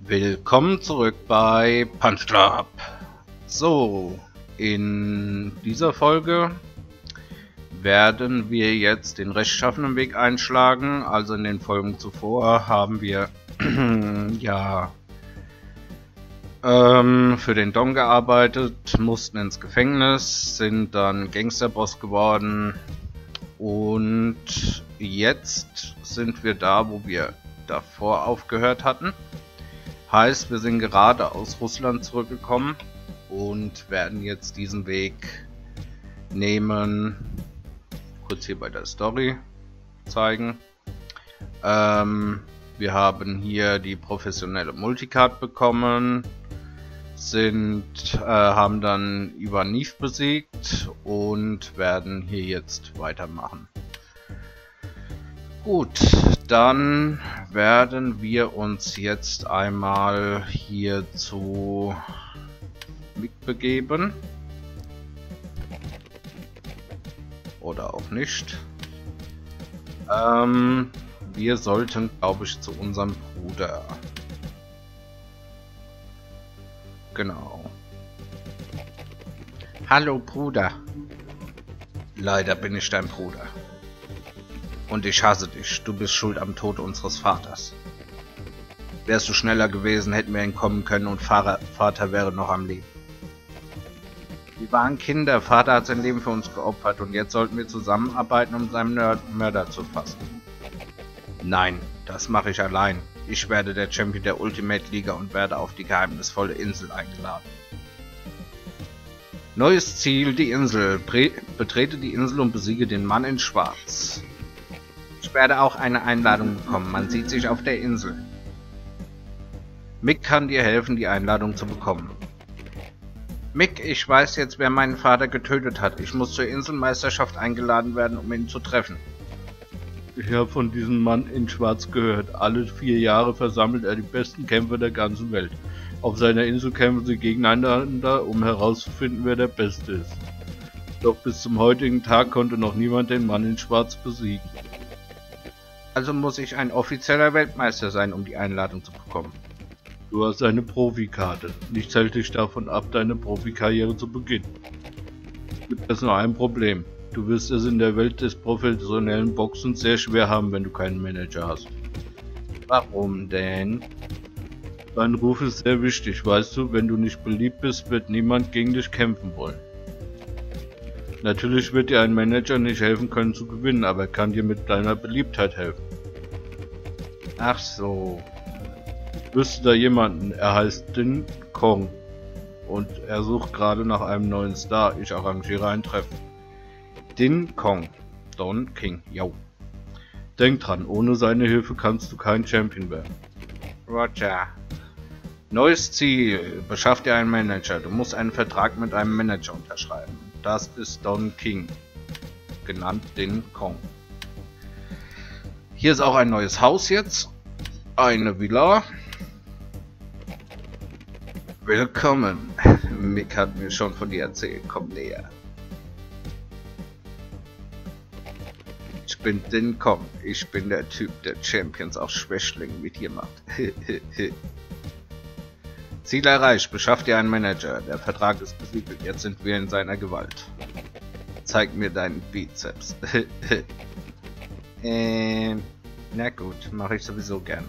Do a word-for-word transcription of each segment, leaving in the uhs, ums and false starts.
Willkommen zurück bei Punch Club. So, in dieser Folge werden wir jetzt den rechtschaffenen Weg einschlagen. Also in den Folgen zuvor haben wir ja ähm, für den Don gearbeitet, mussten ins Gefängnis, sind dann Gangsterboss geworden und jetzt sind wir da, wo wir davor aufgehört hatten. Heißt, wir sind gerade aus Russland zurückgekommen und werden jetzt diesen Weg nehmen. Kurz hier bei der Story zeigen. Ähm, wir haben hier die professionelle Multicard bekommen, sind, äh, haben dann Ivan Neve besiegt und werden hier jetzt weitermachen. Gut, dann werden wir uns jetzt einmal hier zu Mick begeben. Oder auch nicht. Ähm, wir sollten, glaube ich, zu unserem Bruder. Genau. Hallo Bruder. Leider bin ich dein Bruder. Und ich hasse dich. Du bist schuld am Tod unseres Vaters. Wärst du schneller gewesen, hätten wir entkommen können und Vater, Vater wäre noch am Leben. Wir waren Kinder. Vater hat sein Leben für uns geopfert und jetzt sollten wir zusammenarbeiten, um seinen Mörder zu fassen. Nein, das mache ich allein. Ich werde der Champion der Ultimate Liga und werde auf die geheimnisvolle Insel eingeladen. Neues Ziel, die Insel. Bre betrete die Insel und besiege den Mann in Schwarz. Ich werde auch eine Einladung bekommen. Man sieht sich auf der Insel. Mick kann dir helfen, die Einladung zu bekommen. Mick, ich weiß jetzt, wer meinen Vater getötet hat. Ich muss zur Inselmeisterschaft eingeladen werden, um ihn zu treffen. Ich habe von diesem Mann in Schwarz gehört. Alle vier Jahre versammelt er die besten Kämpfer der ganzen Welt. Auf seiner Insel kämpfen sie gegeneinander, um herauszufinden, wer der Beste ist. Doch bis zum heutigen Tag konnte noch niemand den Mann in Schwarz besiegen. Also muss ich ein offizieller Weltmeister sein, um die Einladung zu bekommen. Du hast eine Profikarte. Nichts hält dich davon ab, deine Profikarriere zu beginnen. Es gibt jetzt nur ein Problem. Du wirst es in der Welt des professionellen Boxens sehr schwer haben, wenn du keinen Manager hast. Warum denn? Dein Ruf ist sehr wichtig, weißt du, wenn du nicht beliebt bist, wird niemand gegen dich kämpfen wollen. Natürlich wird dir ein Manager nicht helfen können zu gewinnen, aber er kann dir mit deiner Beliebtheit helfen. Ach so. Ich wüsste da jemanden, er heißt Din Kong und er sucht gerade nach einem neuen Star. Ich arrangiere ein Treffen. Din Kong, Don King, yo. Denk dran, ohne seine Hilfe kannst du kein Champion werden. Roger. Neues Ziel, beschaff dir einen Manager. Du musst einen Vertrag mit einem Manager unterschreiben. Das ist Don King, genannt Din Kong. Hier ist auch ein neues Haus jetzt. Eine Villa. Willkommen. Mick hat mir schon von dir erzählt. Komm näher. Ich bin Din Kong. Ich bin der Typ, der Champions aus Schwächlingen mit dir macht. Ziel erreicht. Beschaff dir einen Manager. Der Vertrag ist besiegelt. Jetzt sind wir in seiner Gewalt. Zeig mir deinen Bizeps. ähm, na gut, mache ich sowieso gerne.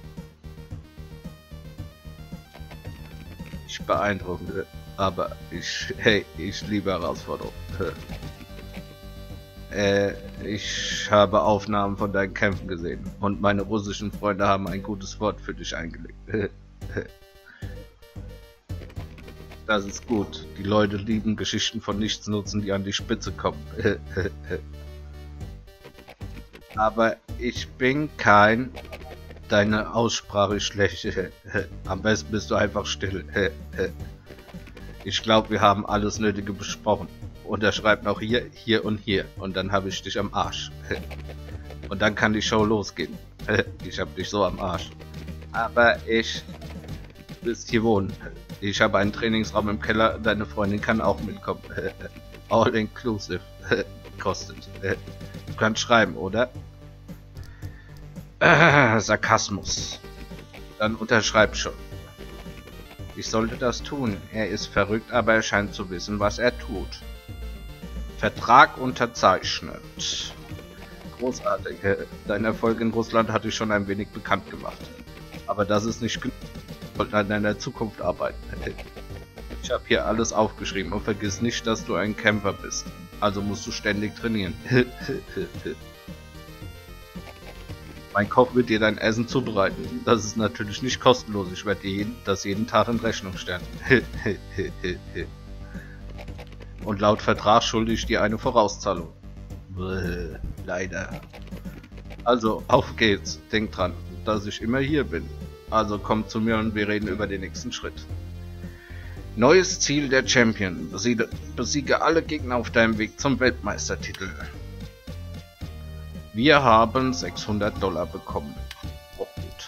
Ich beeindruckende, aber ich, hey, ich liebe Herausforderungen. äh, ich habe Aufnahmen von deinen Kämpfen gesehen und meine russischen Freunde haben ein gutes Wort für dich eingelegt. Das ist gut. Die Leute lieben Geschichten von Nichtsnutzen, die an die Spitze kommen. Aber ich bin kein... Deine Aussprache ist schlecht. Am besten bist du einfach still. Ich glaube, wir haben alles Nötige besprochen. Unterschreib noch hier, hier und hier. Und dann habe ich dich am Arsch. Und dann kann die Show losgehen. Ich habe dich so am Arsch. Aber ich... Du wirst hier wohnen. Ich habe einen Trainingsraum im Keller. Deine Freundin kann auch mitkommen. All inclusive. Kostet. Du kannst schreiben, oder? Äh, Sarkasmus. Dann unterschreib schon. Ich sollte das tun. Er ist verrückt, aber er scheint zu wissen, was er tut. Vertrag unterzeichnet. Großartig. Dein Erfolg in Russland hatte ich schon ein wenig bekannt gemacht. Aber das ist nicht genug. Ich wollte an deiner Zukunft arbeiten. Ich habe hier alles aufgeschrieben und vergiss nicht, dass du ein Kämpfer bist. Also musst du ständig trainieren. Mein Koch wird dir dein Essen zubereiten. Das ist natürlich nicht kostenlos. Ich werde dir jeden, das jeden Tag in Rechnung stellen. Und laut Vertrag schulde ich dir eine Vorauszahlung. Bäh, leider. Also, auf geht's. Denk dran, dass ich immer hier bin. Also komm zu mir und wir reden über den nächsten Schritt. Neues Ziel der Champion. Besiege, besiege alle Gegner auf deinem Weg zum Weltmeistertitel. Wir haben sechshundert Dollar bekommen. Oh, gut.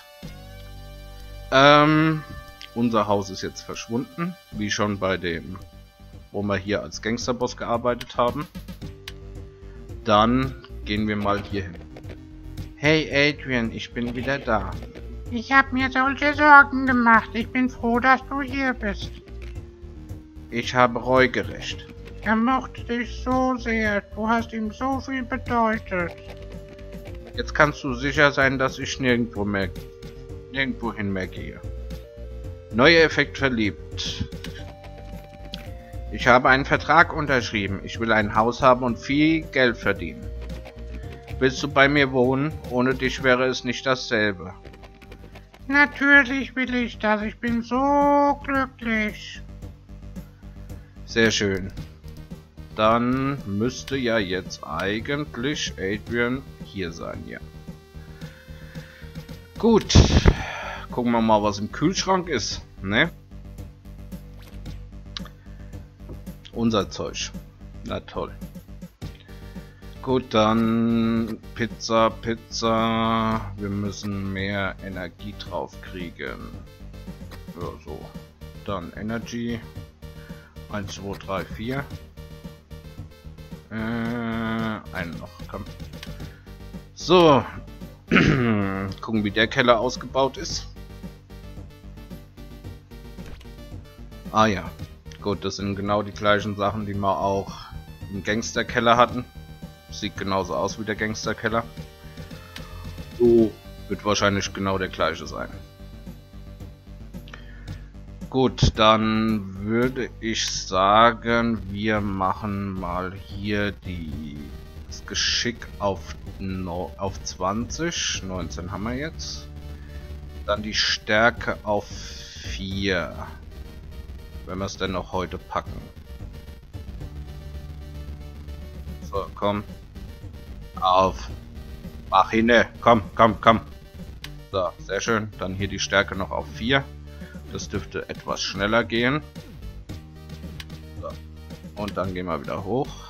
Ähm, unser Haus ist jetzt verschwunden. Wie schon bei dem, wo wir hier als Gangsterboss gearbeitet haben. Dann gehen wir mal hier hin. Hey Adrian, ich bin wieder da. Ich habe mir solche Sorgen gemacht. Ich bin froh, dass du hier bist. Ich habe Roy gerächt. Er mochte dich so sehr. Du hast ihm so viel bedeutet. Jetzt kannst du sicher sein, dass ich nirgendwo mehr, nirgendwohin mehr gehe. Neuer Effekt verliebt. Ich habe einen Vertrag unterschrieben. Ich will ein Haus haben und viel Geld verdienen. Willst du bei mir wohnen? Ohne dich wäre es nicht dasselbe. Natürlich will ich das. Ich bin so glücklich. Sehr schön. Dann müsste ja jetzt eigentlich Adrian hier sein, ja. Gut. Gucken wir mal, was im Kühlschrank ist, ne? Unser Zeug. Na toll. Gut, dann Pizza, Pizza. Wir müssen mehr Energie drauf kriegen. Ja, so. Dann Energy. eins, zwei, drei, vier. Äh, einen noch, komm. So. Gucken, wie der Keller ausgebaut ist. Ah ja. Gut, das sind genau die gleichen Sachen, die wir auch im Gangsterkeller hatten. Sieht genauso aus wie der Gangsterkeller. So wird wahrscheinlich genau der gleiche sein. Gut, dann würde ich sagen, wir machen mal hier die, das Geschick auf, no, auf zwanzig. neunzehn haben wir jetzt. Dann die Stärke auf vier. Wenn wir es denn noch heute packen. So, komm. Auf. Mach hinne. Komm, komm, komm. So, sehr schön. Dann hier die Stärke noch auf vier. Das dürfte etwas schneller gehen. So. Und dann gehen wir wieder hoch.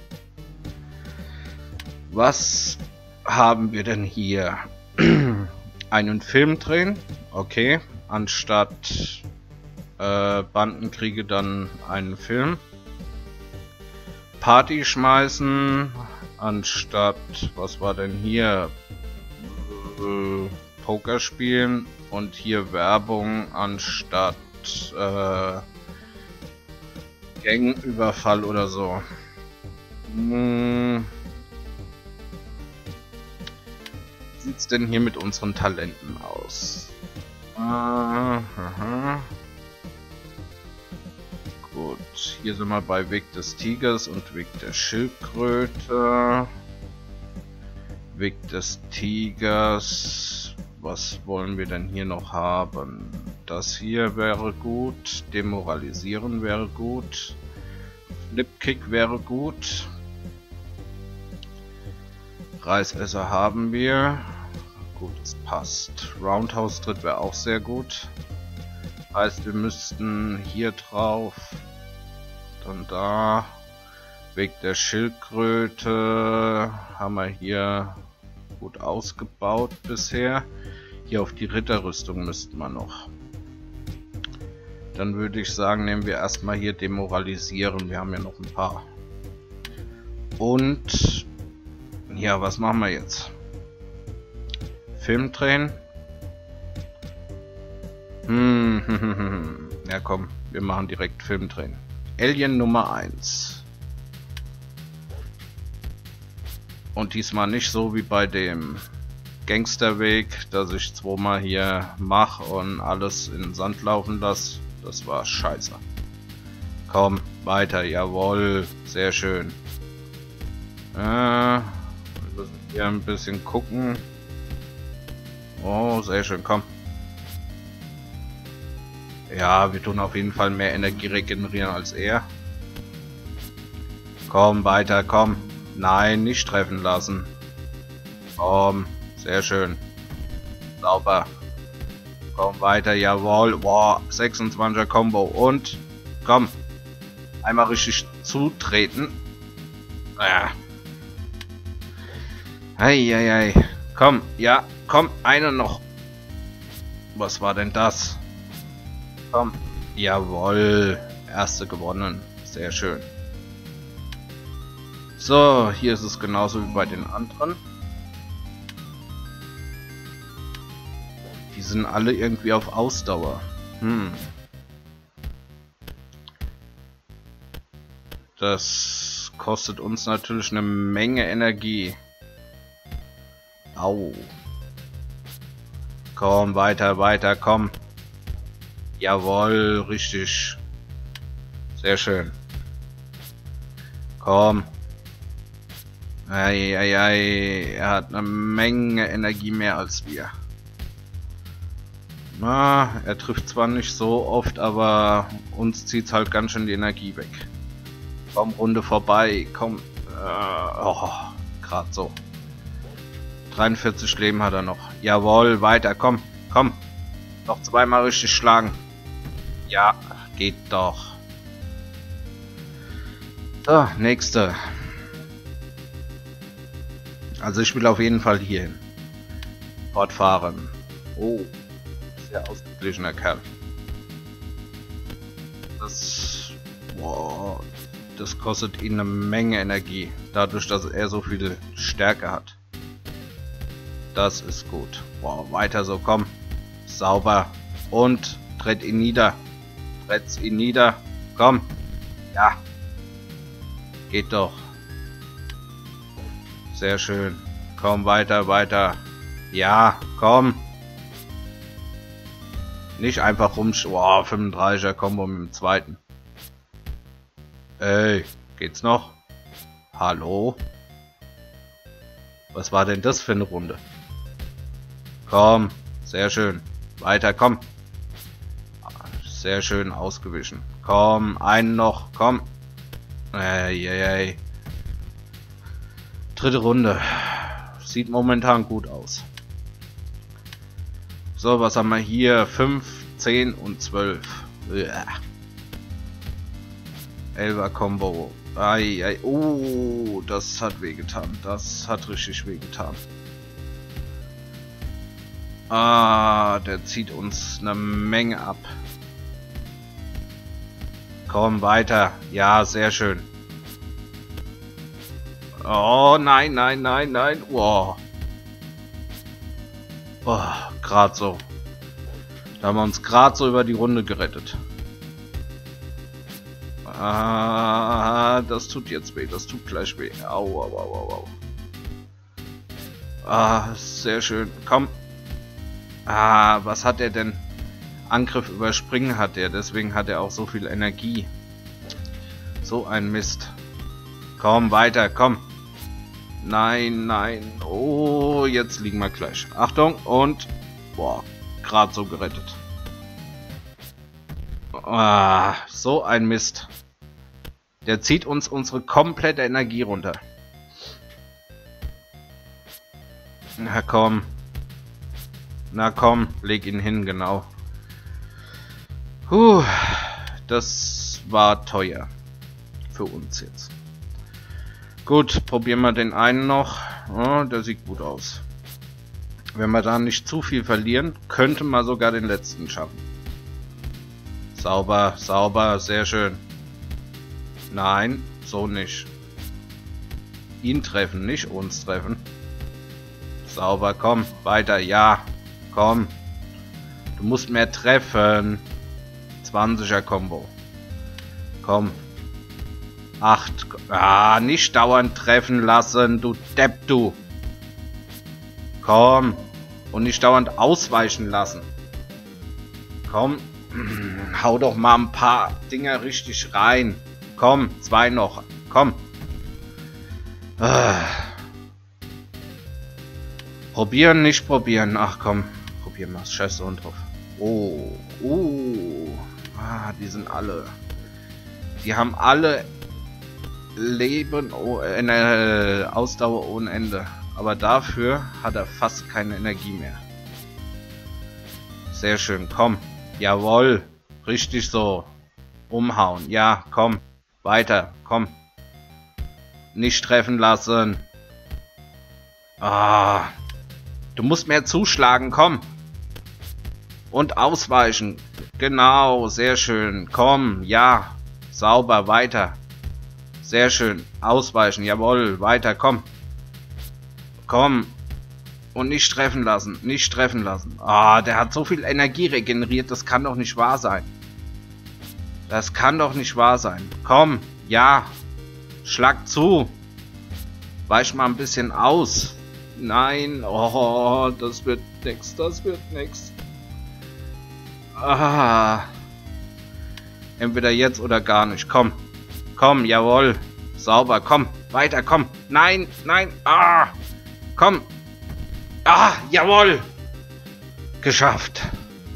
Was haben wir denn hier? Einen Film drehen. Okay. Anstatt äh, Bandenkriege dann einen Film. Party schmeißen. Anstatt, was war denn hier? Äh, Poker spielen. Und hier Werbung anstatt äh, Gangüberfall oder so. Hm. Wie sieht's denn hier mit unseren Talenten aus? Aha. Gut, hier sind wir bei Weg des Tigers und Weg der Schildkröte. Weg des Tigers. Was wollen wir denn hier noch haben? Das hier wäre gut. Demoralisieren wäre gut. Flipkick wäre gut. Reisesser haben wir. Gut, es passt. Roundhouse-Tritt wäre auch sehr gut. Heißt, wir müssten hier drauf. Dann da. Weg der Schildkröte. Haben wir hier gut ausgebaut bisher. Hier auf die Ritterrüstung müssten wir noch. Dann würde ich sagen, nehmen wir erstmal hier demoralisieren. Wir haben ja noch ein paar. Und ja, was machen wir jetzt? Film drehen. Hm, hm, hm, hm. Ja komm, wir machen direkt Film drehen. Alien Nummer eins. Und diesmal nicht so wie bei dem Gangsterweg, dass ich zweimal hier mache und alles in den Sand laufen lasse. Das war scheiße. Komm, weiter, jawohl, sehr schön. Äh, wir müssen hier ein bisschen gucken. Oh, sehr schön, komm. Ja, wir tun auf jeden Fall mehr Energie regenerieren als er. Komm, weiter, komm. Nein, nicht treffen lassen. Komm, sehr schön. Sauber. Komm, weiter, jawohl. Boah, sechsundzwanziger Combo. Und, komm. Einmal richtig zutreten. Ja. Eieiei. Komm, ja, komm, eine noch. Was war denn das? Komm. Jawohl. Erste gewonnen. Sehr schön. So, hier ist es genauso wie bei den anderen. Die sind alle irgendwie auf Ausdauer. Hm. Das kostet uns natürlich eine Menge Energie. Au. Komm, weiter, weiter, komm. Jawohl, richtig. Sehr schön. Komm. Eieiei, er hat eine Menge Energie mehr als wir. Na, er trifft zwar nicht so oft, aber uns zieht halt ganz schön die Energie weg. Komm, Runde vorbei, komm. Äh, oh, gerade so. dreiundvierzig Leben hat er noch. Jawohl, weiter, komm, komm. Noch zweimal richtig schlagen. Ja, geht doch. So, nächste. Also ich will auf jeden Fall hier hin. Fortfahren. Oh, sehr ausgeglichener Kerl. Das, wow, das kostet ihn eine Menge Energie. Dadurch, dass er so viel Stärke hat. Das ist gut. Wow, weiter so, komm. Sauber. Und tritt ihn nieder. Tritt ihn nieder. Komm. Ja. Geht doch. Sehr schön. Komm, weiter, weiter. Ja, komm. Nicht einfach rum... Wow, fünfunddreißiger Combo mit dem zweiten. Ey, geht's noch? Hallo? Was war denn das für eine Runde? Komm, sehr schön. Weiter, komm. Sehr schön ausgewichen. Komm, einen noch, komm. Ey, ey, ey. Dritte Runde. Sieht momentan gut aus. So, was haben wir hier? fünf, zehn und zwölf. elfer Combo. Ei, ei. Oh, das hat wehgetan. Das hat richtig wehgetan. Ah, der zieht uns eine Menge ab. Komm, weiter. Ja, sehr schön. Oh, nein, nein, nein, nein. Wow. Oh, gerade so. Da haben wir uns gerade so über die Runde gerettet. Ah, das tut jetzt weh. Das tut gleich weh. Au, au, au, au, au. Ah, sehr schön. Komm. Ah, was hat er denn? Angriff überspringen hat er. Deswegen hat er auch so viel Energie. So ein Mist. Komm, weiter, komm. Nein, nein. Oh, jetzt liegen wir gleich. Achtung und... Boah, gerade so gerettet. Ah, so ein Mist. Der zieht uns unsere komplette Energie runter. Na komm. Na komm, leg ihn hin, genau. Puh, das war teuer. Für uns jetzt. Gut, probieren wir den einen noch. Oh, der sieht gut aus. Wenn wir da nicht zu viel verlieren, könnte man sogar den letzten schaffen. Sauber, sauber, sehr schön. Nein, so nicht. Ihn treffen, nicht uns treffen. Sauber, komm, weiter, ja, komm. Du musst mehr treffen. zwanziger Combo. Komm. acht. Ah, nicht dauernd treffen lassen, du Depp, du. Komm. Und nicht dauernd ausweichen lassen. Komm. Hau doch mal ein paar Dinger richtig rein. Komm, zwei noch. Komm. Ah. Probieren, nicht probieren. Ach komm. Probieren wir es. Scheiß so drauf. Oh. Oh. Ah, die sind alle. Die haben alle Leben, oh, äh, Ausdauer ohne Ende. Aber dafür hat er fast keine Energie mehr. Sehr schön, komm. Jawohl. Richtig so. Umhauen. Ja, komm. Weiter, komm. Nicht treffen lassen. Ah. Du musst mehr zuschlagen, komm. Und ausweichen. Genau, sehr schön. Komm, ja. Sauber, weiter. Sehr schön. Ausweichen, jawohl. Weiter, komm. Komm. Und nicht treffen lassen. Nicht treffen lassen. Ah, der hat so viel Energie regeneriert. Das kann doch nicht wahr sein. Das kann doch nicht wahr sein. Komm. Ja. Schlag zu. Weich mal ein bisschen aus. Nein. Oh, das wird nix. Das wird nix. Ah. Entweder jetzt oder gar nicht. Komm. Komm, jawohl. Sauber. Komm. Weiter. Komm. Nein. Nein. Ah. Komm. Ah, jawohl. Geschafft.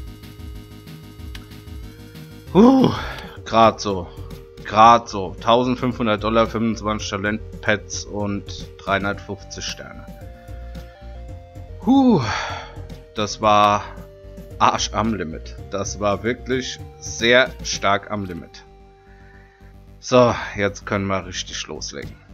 Uh, grad so. Grad so. eintausendfünfhundert Dollar, fünfundzwanzig Talentpads und dreihundertfünfzig Sterne. Huh. Das war Arsch am Limit. Das war wirklich sehr stark am Limit. So, jetzt können wir richtig loslegen.